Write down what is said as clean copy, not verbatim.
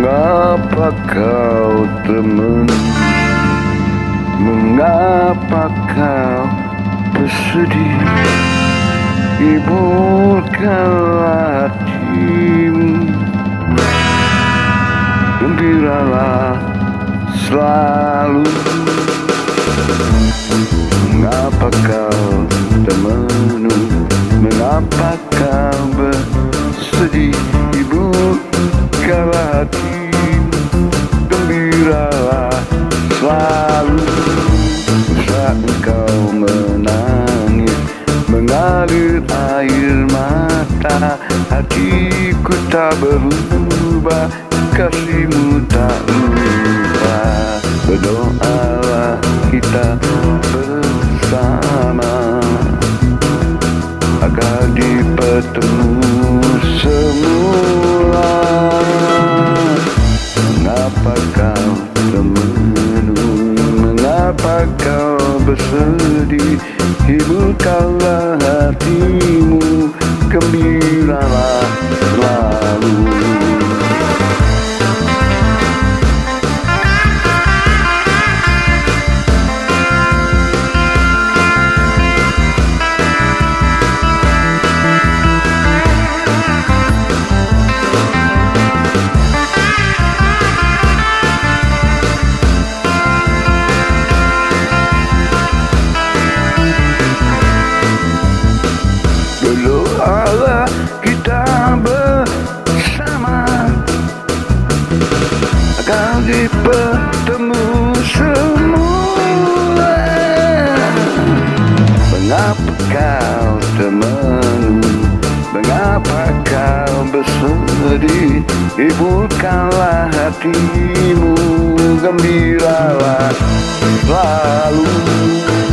Mengapa kau teman? Mengapa kau bersedih? Hiburkanlah hatimu, gembiralah selalu. Mengapa kau temanmu? Mengapa kau bersedih? Hiburkanlah hatimu, gembiralah selalu. Saat engkau menangis, mengalir air mata, hatiku tak berubah, kasihmu tak lupa. Berdoalah kita bersama agar dipertemu semula. Mengapa kau temanmu? Mengapa kau bersedih? Hiburkanlah hatimu, gembiralah selalu. Berdoalah kita bersama agar dipertemu semula. Mengapa kau temanmu? Mengapa kau bersedih? Hiburkanlah hatimu, gembiralah selalu.